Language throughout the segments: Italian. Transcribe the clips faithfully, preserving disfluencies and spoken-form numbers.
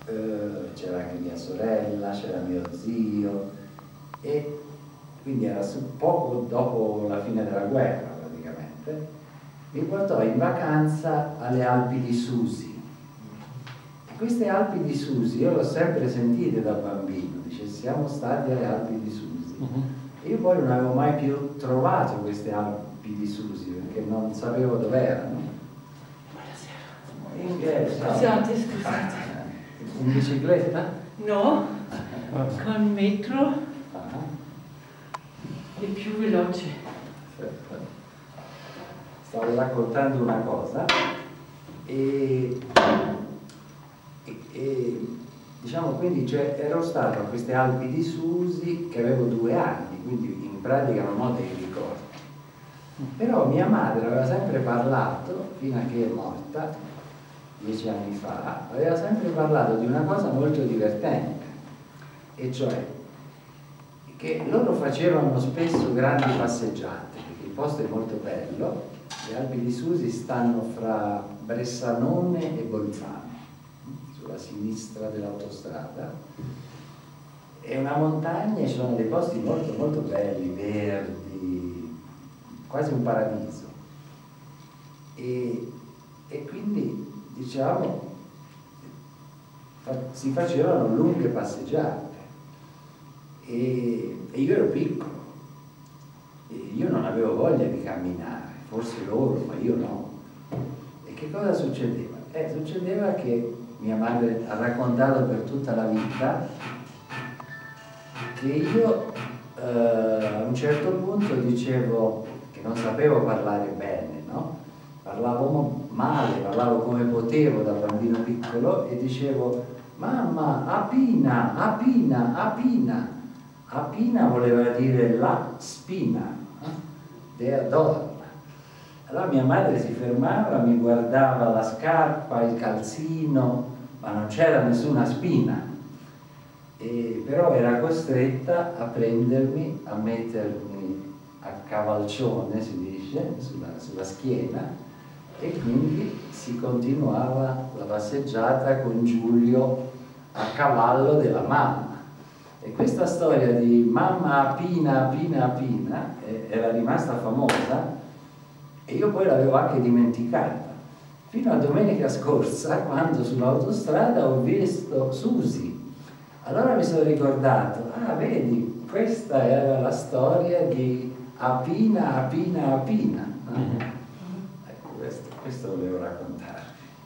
eh, c'era anche mia sorella, c'era mio zio, e quindi era poco dopo la fine della guerra praticamente. Mi portò in vacanza alle Alpi di Susi. E queste Alpi di Susi io l'ho sempre sentite da bambino, dice siamo stati alle Alpi di Susi. Uh-huh. E io poi non avevo mai più trovato queste Alpi di Susi perché non sapevo dove erano. Buonasera. Scusate, scusate. In bicicletta? No, con metro è più veloce. Stavo raccontando una cosa e, e, e diciamo quindi cioè, ero stato a queste Alpi di Susi che avevo due anni, quindi in pratica non ho dei ricordi. Però mia madre aveva sempre parlato, fino a che è morta, dieci anni fa, aveva sempre parlato di una cosa molto divertente, e cioè che loro facevano spesso grandi passeggiate, perché il posto è molto bello. Le Alpi di Susi stanno fra Bressanone e Bolzano, sulla sinistra dell'autostrada. È una montagna e ci sono dei posti molto molto belli, verdi, quasi un paradiso. E, e quindi diciamo si facevano lunghe passeggiate e, e io ero piccolo e io non avevo voglia di camminare, forse loro, ma io no. E che cosa succedeva? Eh, succedeva che mia madre ha raccontato per tutta la vita che io eh, a un certo punto dicevo che non sapevo parlare bene, no? Parlavo male, parlavo come potevo da bambino piccolo e dicevo mamma, apina, apina, apina. Apina voleva dire la spina, eh? Dea donna. Allora mia madre si fermava, mi guardava la scarpa, il calzino, ma non c'era nessuna spina. E però era costretta a prendermi, a mettermi a cavalcione, si dice, sulla, sulla schiena, e quindi si continuava la passeggiata con Giulio a cavallo della mamma. E questa storia di mamma Apina, Apina, Apina eh, era rimasta famosa e io poi l'avevo anche dimenticata. Fino a domenica scorsa, quando sull'autostrada ho visto Susi. Allora mi sono ricordato, ah vedi, questa era la storia di Apina, Apina, Apina. Mm-hmm. Ecco, questo, questo volevo raccontarvi.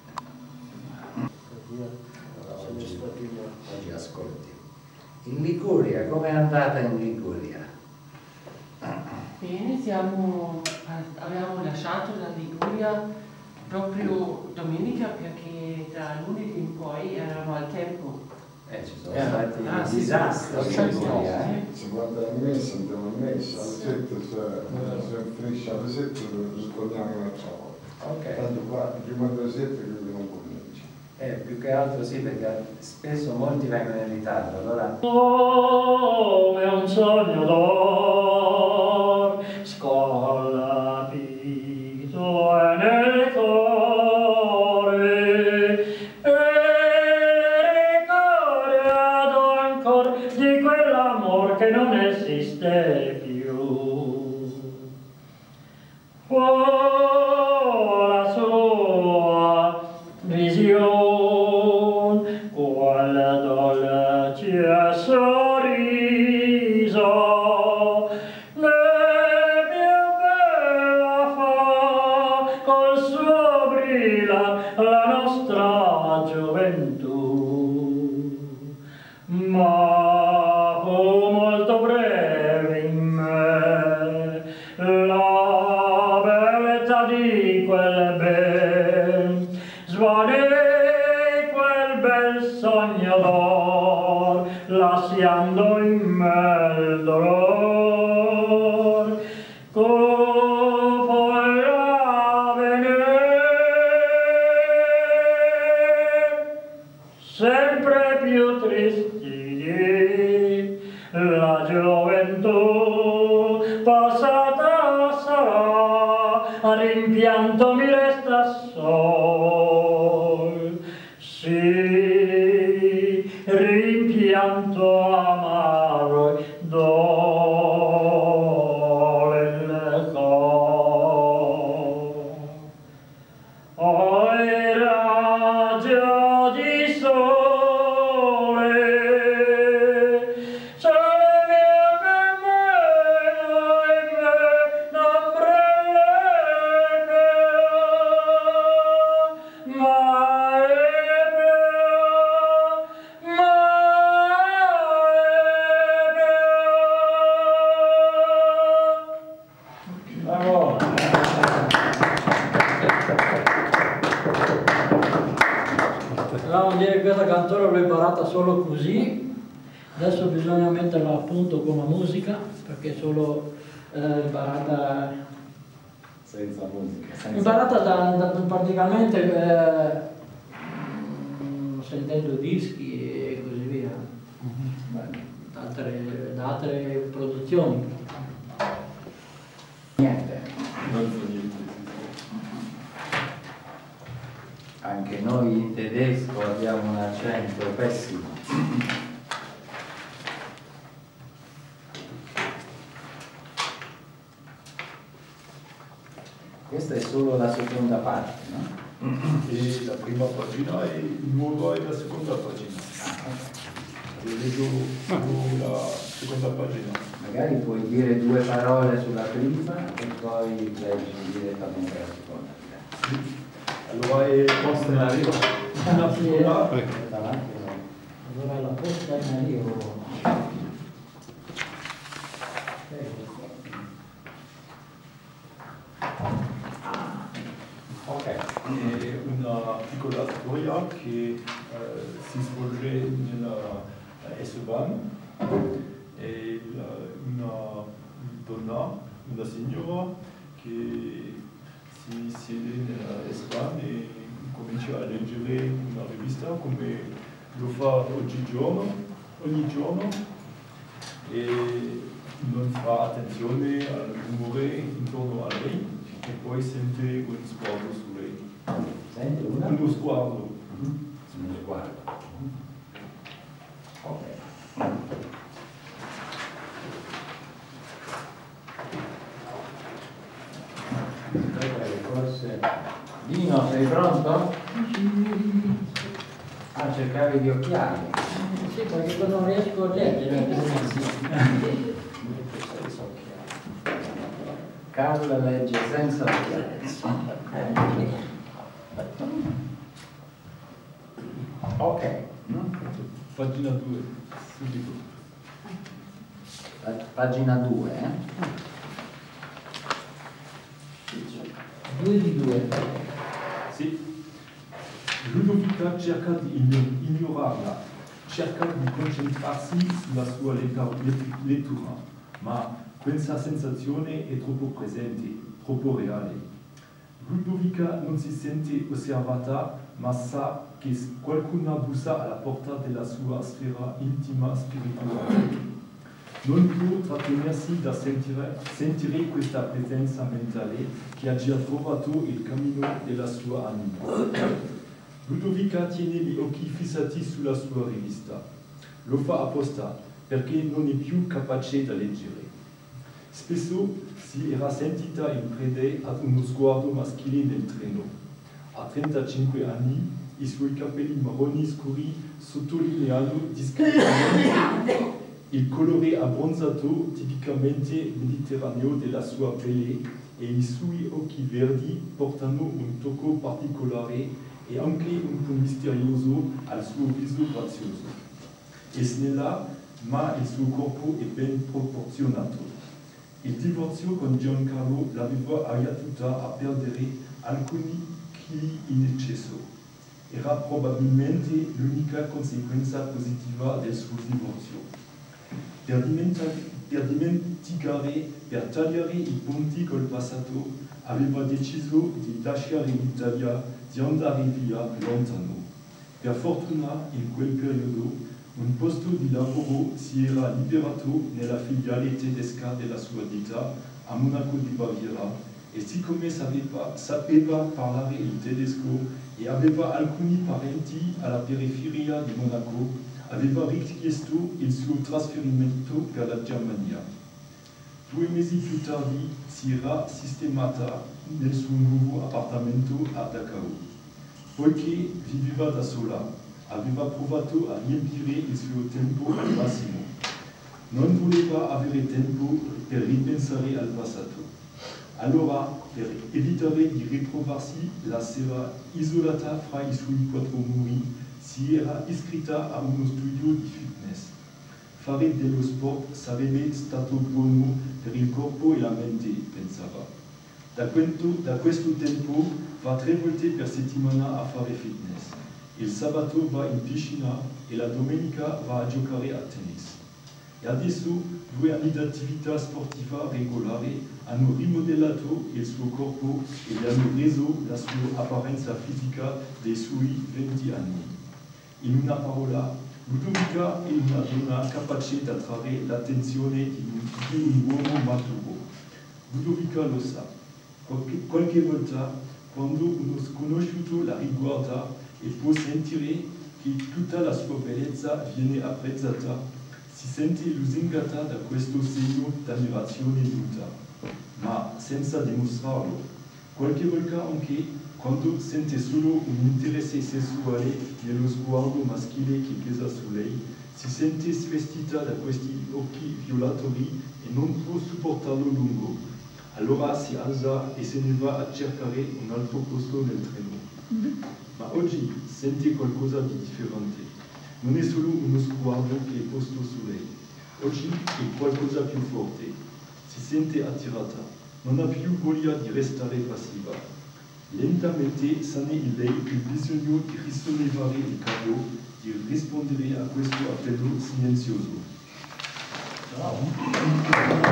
Oggi, oggi ascolti. In Liguria, com'è andata in Liguria? Bene, siamo, abbiamo lasciato la Liguria proprio domenica perché da lunedì in poi eravamo al tempo. Eh, ci sono eh, stati ah, sì, disastri sì, in Liguria, eh? Si guarda la messa, andiamo a messa, alle sette se finisce alle sette torniamo un'altra volta. Ok. Tanto qua prima delle sette credo non può venire. Eh, più che altro sì, perché spesso molti vengono in ritardo, allora... Come un sogno d'or, scolapito è nel cuore, e ricordo ancor di quell'amor che non esiste più. Oh, la sua visione, qual dolce sorriso, le più bella fa col suo brilla la nostra gioventù. Ma fu molto breve in me la bellezza di quel ben, svanì quel bel sogno d'or, lasciando in me il dolor. Come poi avvenir, sempre più tristi, la gioventù passata sarà, rimpianto mi resta sol. Sì, pianto amaro e dole il cor. Oi raggio di sole, sole mio che me, e me non prende, ma è vero, ma è vero. Bravo! Potevamo dire che questa canzone l'ho imparata solo così, adesso bisogna metterla a punto con la musica, perché è solo eh, imparata, Senza musica, senza... imparata da, da- praticamente eh, mm, sentendo dischi e così via, Bene. da altre, da altre produzioni. Niente, Non so niente. anche noi in tedesco abbiamo un accento pessimo. Questa è solo la seconda parte, no? E la prima pagina è nuova e la seconda pagina. Io leggo solo la seconda pagina. Magari puoi dire due parole sulla prima e poi leggi direttamente la seconda. Allora è posta in arrivo. Una piccola. Davanti, no? Allora la posta in arrivo. Ok. È una piccola storia che eh, si svolge nella S-Bahn. È la- una donna, una signora che si siede nella S-Bahn e comincia a leggere una rivista come lo fa oggigiorno, ogni giorno e non fa attenzione al rumore intorno a lei e poi sente un sguardo su lei. Senti una? Uno sguardo. Uno sguardo. Ok. Forse... Dino, sei pronto? Ah, cercavi gli occhiali. Sì, perché non riesco a leggere. Senza occhiali. Carla legge senza occhiali. Ok. Pagina due, subito. Pa- Pagina due, eh? Due di due. Sì. Ludovica cerca di igno- ignorarla, cerca di concentrarsi sulla sua letta- let- lettura, ma questa sensazione è troppo presente, troppo reale. Ludovica non si sente osservata, ma sa che qualcuno bussa alla porta della sua sfera intima spirituale. Non può trattenersi da sentire, sentire questa presenza mentale che ha già trovato il cammino della sua anima. Ludovica tiene gli occhi fissati sulla sua rivista. Lo fa apposta perché non è più capace da leggere. Spesso si era sentita in prede ad uno sguardo maschile nel treno. A trentacinque anni i suoi capelli marroni scuri sottolineano discretamente il colore abbronzato tipicamente mediterraneo della sua pelle e i suoi occhi verdi portano un tocco particolare e anche un po' misterioso al suo viso grazioso. È snella, ma il suo corpo è ben proporzionato. Il divorzio con Giancarlo l'aveva aiutata a perdere alcuni chili in eccesso. Era probabilmente l'unica conseguenza positiva del suo divorzio. Per, per dimenticare, per tagliare i ponti col passato, aveva deciso di lasciare l'Italia, di andare via lontano. Per fortuna, in quel periodo, un posto di lavoro si era liberato nella filiale tedesca della sua ditta a Monaco di Baviera e siccome sapeva, sapeva parlare il tedesco e aveva alcuni parenti alla periferia di Monaco, aveva richiesto il suo trasferimento per la Germania. Due mesi più tardi si era sistemata nel suo nuovo appartamento a Dachau. Poiché viveva da sola, aveva provato a riempire il suo tempo al massimo. Non voleva avere tempo per ripensare al passato. Allora, per evitare di ritrovarsi la sera isolata fra i suoi quattro muri, si era iscritta a uno studio di fitness. Fare dello sport sarebbe stato buono per il corpo e la mente, pensava. Da, quento, da questo tempo va tre volte per settimana a fare fitness. Il sabato va in piscina e la domenica va a giocare a tennis. E adesso due anni di attività sportiva regolare hanno rimodellato il suo corpo e gli hanno reso la sua apparenza fisica dei suoi venti anni. In una parola, Ludovica è una donna capace di attrarre l'attenzione di un uomo maturo. Ludovica lo sa. Qualche, qualche volta, quando uno sconosciuto la riguarda e può sentire che tutta la sua bellezza viene apprezzata, si sente lusingata da questo segno d'ammirazione muta, ma senza dimostrarlo. Qualche volta anche, quando sente solo un interesse sessuale nello sguardo maschile che pesa su lei, si sente svestita da questi occhi violatori e non può supportarlo lungo. Allora si alza e se ne va a cercare un altro posto nel treno. Ma oggi sente qualcosa di differente. Non è solo uno sguardo che è posto su lei. Oggi è qualcosa più forte. Si sente attirata. Non ha più voglia di restare passiva. Lentamente sane in lei il bisogno di risollevare il capo, di rispondere a questo appello silenzioso. Bravo.